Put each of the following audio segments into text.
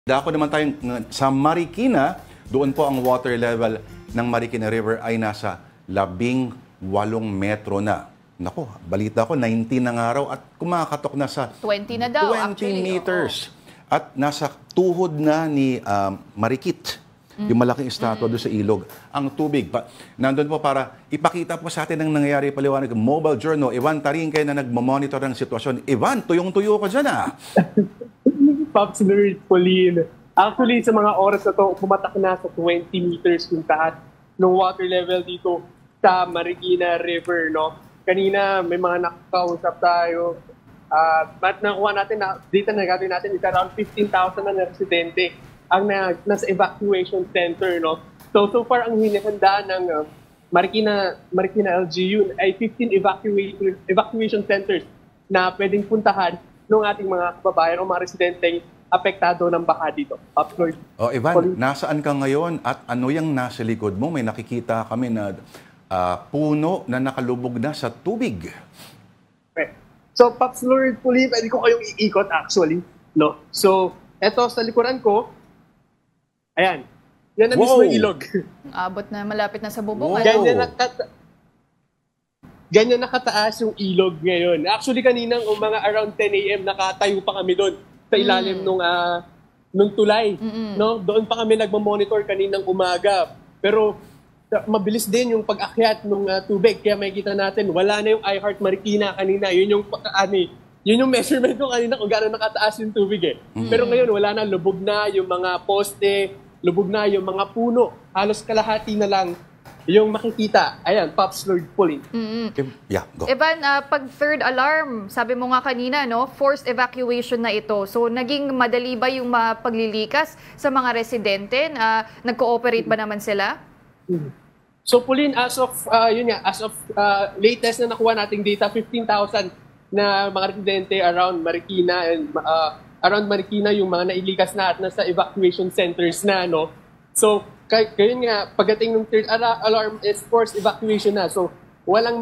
Dako naman tayo sa Marikina, doon po ang water level ng Marikina River ay nasa 18 metro na. Nako, balita ko 19 na nga raw at kumakatok na sa 20 na daw, 20 actually, meters. At nasa tuhod na ni Marikit, yung malaking estatwa doon sa ilog. Ang tubig, nandun po para ipakita po sa atin ang nangyayari paliwanag. Mobile Journal, Ivan Taringkay na nagmamonitor ng sitwasyon. Ivan, tuyong-tuyo ka dyan Pops Lord, Pauline. Actually, sa mga oras na to, pumatak na sa 20 meters yung taas ng water level dito sa Marikina River, no? Kanina, may mga nakakausap tayo. At nakuha natin, data na gagawin natin, is around 15,000 na residente ang nasa evacuation center, no? So far, ang hinihanda ng Marikina LGU ay 15 evacuation centers na pwedeng puntahan ng ating mga kababayan o mga residenteng apektado ng baha dito. Oh, Ivan, nasaan ka ngayon at ano yung nasa likod mo? May nakikita kami na puno na nakalubog na sa tubig. Okay. So, Pops Lord, pwede ko kayong iikot actually. No? So, eto sa likuran ko, ayan, yan na mismo yung ilog. Abot na, malapit na sa bubong. Wow. Ganyan nakataas yung ilog ngayon. Actually, kaninang mga around 10 a.m. nakatayo pa kami doon sa ilalim nung tulay. No? Doon pa kami nagmamonitor kaninang umaga. Pero mabilis din yung pag-akyat ng tubig. Kaya makikita natin, wala na yung iHeart Marikina kanina. Yun yung measurement ko kanina kung gano'n nakataas yung tubig. Pero ngayon, wala na. Lubog na yung mga poste, lubog na yung mga puno. Halos kalahati na lang yung makikita. Ayan, Pops Lord, Pauline. Yeah, go. Evan, pag third alarm, sabi mo nga kanina, no, forced evacuation na ito. So, naging madali ba yung paglilikas sa mga residente? Nag-cooperate ba naman sila? So, Pauline, as of latest na nakuha nating data, 15,000 na mga residente around Marikina and yung mga nailikas na at nasa evacuation centers na, no? So, kaya nga, pagdating ng third alarm is forced evacuation na. So, walang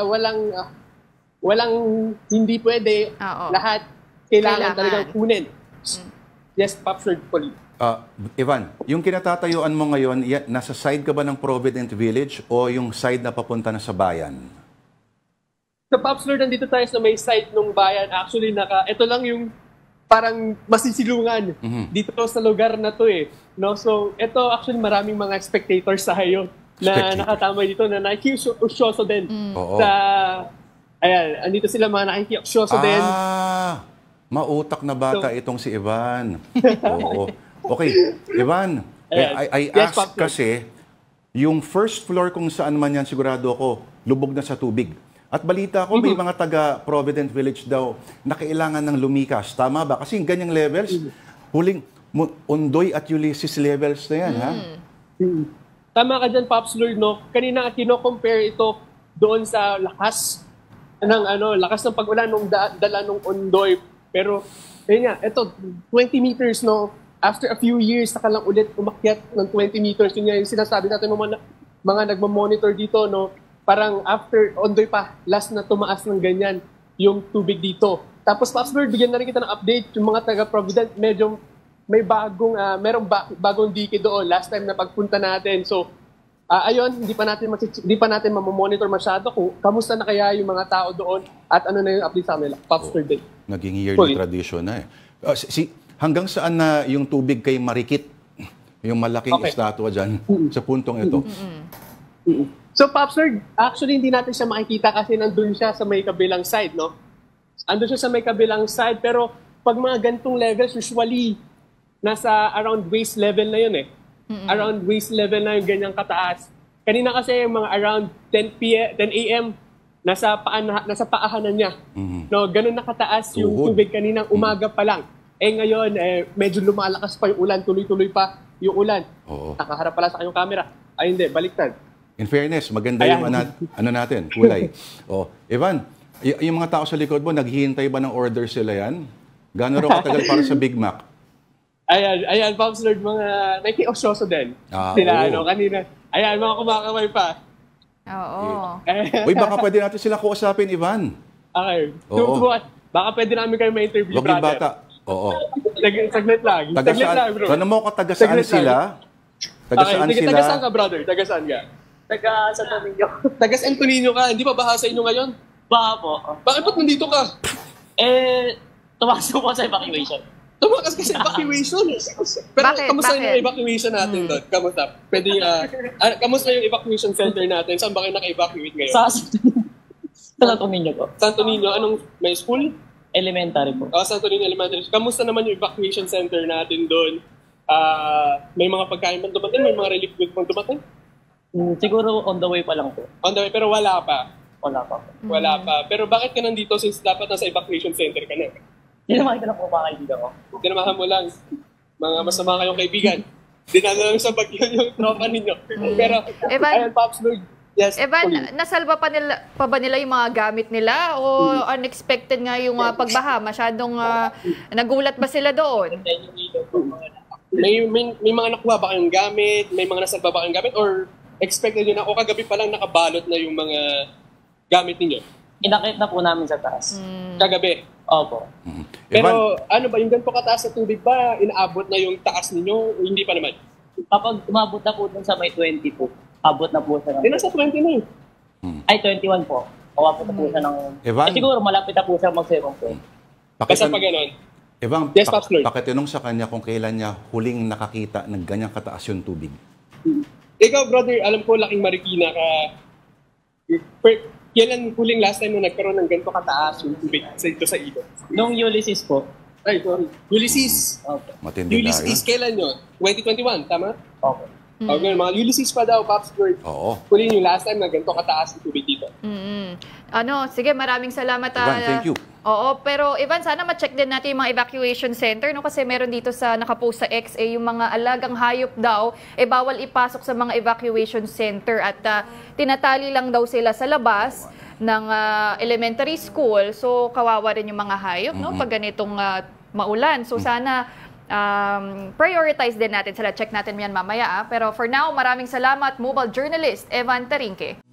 hindi pwede. Lahat kailangan talagang kunin. Yes, Pops Lord, Pauline. Ivan, yung kinatatayuan mo ngayon, nasa side ka ba ng Provident Village o yung side na papunta na sa bayan? Sa Pops Lord, nandito tayo sa may side ng bayan. Actually, ito lang yung parang masisilungan dito sa lugar na to no? So, ito actually maraming mga spectators tayo na nakatama dito na nakikiusyoso din sa... Ayan, andito sila mga nakikiusyoso din. Mautak na bata itong si Ivan. Oo. Okay, Ivan, I asked kasi, yung first floor kung saan man yan, sigurado ako, lubog na sa tubig. At balita ko, may mga taga-Provident Village daw na kailangan ng lumikas. Tama ba? Kasi ganyang levels, huling Ondoy at Ulysses levels na yan, ha? Tama ka dyan, Pops Lord, no? Kanina kino-compare ito doon sa lakas ng pag-ulan nung dala nung Ondoy. Pero, yun nga, ito, 20 meters, no? After a few years, saka lang ulit umakyat ng 20 meters. Yun nga yung sinasabi natin mga nagmamonitor dito, no? Parang after Ondoy pa, last na tumaas ng ganyan yung tubig dito. Tapos, Pops Lord, bigyan na rin kita ng update. Yung mga taga-Provident, medyo may merong bagong dike doon last time na pagpunta natin. So, ayun, hindi pa natin mamamonitor masyado kung kamusta na kaya yung mga tao doon at ano na yung update sa kanila. Pops Lord Day. Naging yearly tradition na hanggang saan na yung tubig kay Marikit? Yung malaking estatwa dyan sa puntong ito. So, Pops Lord, actually hindi natin siya makikita kasi nandun siya sa may kabilang side, no? Andun siya sa may kabilang side, pero pag mga gantong levels, usually nasa around waist level na yun Around waist level na yung ganyang kataas. Kanina kasi mga around 10 a.m., nasa paahanan niya. No, ganun nakataas yung tubig kaninang umaga pa lang. Ngayon, medyo lumalakas pa yung ulan, tuloy-tuloy pa yung ulan. Nakaharap pala sa kanyang camera. Ay, hindi, baliktad. In fairness, maganda yung natin, kulay. Ivan, yung mga tao sa likod mo, naghihintay ba ng order sila yan? Gano'n raw katagal para sa Big Mac? Ayan, Pops Lord, mga nakikiusyoso din. Sila, kanina. Ayan, mga kumakamay pa. Oo. Uy, baka pwede natin sila kausapin, Ivan. Okay. Baka pwede namin kayo ma-interview, brother. Bata. Oo. Saglit lang. Taga Saglit lang, saan? bro. Tanong mo ko taga saan Saglit lang. sila? Taga Okay, saan taga saan sila? ka, brother? Taga saan ka? Taga Santo Niño. Taga Santo Niño ka. Hindi pa baha sa inyo ngayon? Baka po. Bakit ba't nandito ka? Tumasok ko sa evacuation. Tumakas ka sa evacuation. Pero Bakit? kamusta Bakit? yung evacuation natin doon? Kamusta? Pwede, kamusta yung evacuation center natin? Saan ba kayo naka-evacuate ngayon? Sa Santo Niño po. Santo Niño, anong may school? Elementary po. Santo Niño Elementary. Kamusta naman yung evacuation center natin doon? May mga pagkain bang dumating? May mga relief goods bang dumating? Siguro on the way pa lang po. On the way, pero wala pa. Wala pa po. Wala pa. Pero bakit ka nandito since dapat nasa evacuation center ka na? Tinamahin ko na po mga kaibigan ko. Dinamahan mo lang. Mga masama kayong kaibigan. Dinala lang sa bagyo yung tropa ninyo. Pero, Evan, ayun, Pops Lord. Yes, Evan, Pauline. nasalba pa ba nila yung mga gamit nila o unexpected nga yung pagbaha? Masyadong nagulat ba sila doon? May mga nakuha ba kayong gamit? May mga nasalba ba kayong gamit? Or expected nyo na, o kagabi pa lang nakabalot na yung mga gamit ninyo? Inakit na po namin sa taas. Kagabi. Opo. Pero ano ba, yung ganito kataas sa tubig ba, inaabot na yung taas ninyo o hindi pa naman? Kapag umabot na po dun sa may 20 po, abot na po siya ng... Nasa 20 na eh. Ay, 21 po. Umabot na po siya ng... Evan? siguro malapit na po siya mag-7 po. Basta pa ganun. Ibang Yes, Pops Lord. pakitinong sa kanya kung kailan niya huling nakakita ng ganyang kataas yung tubig. Ikaw, brother, alam ko laking Marikina ka. Kailan huling last time na nagkaroon ng ganito kataas yung tubig sa ilog? Nung Ulysses po. Ay, sorry. Ulysses. Opo. Matindi na Ulysses, yun. kailan yun? 2021, tama? Opo. Okay, mga Ulysses pa daw, Pops Lord. Oo. Huling yung last time na ganito kataas yung tubig dito. Sige, maraming salamat. Ivan, thank you. Oo, pero Ivan, sana ma-check din natin yung mga evacuation center, no? Kasi meron dito sa nakapost sa XA yung mga alagang hayop daw, bawal ipasok sa mga evacuation center at tinatali lang daw sila sa labas ng elementary school. So, kawawa rin yung mga hayop, no? Pag ganitong maulan. So, sana prioritize din natin sila. Check natin yan mamaya. Pero for now, maraming salamat, mobile journalist Evan Tarinque.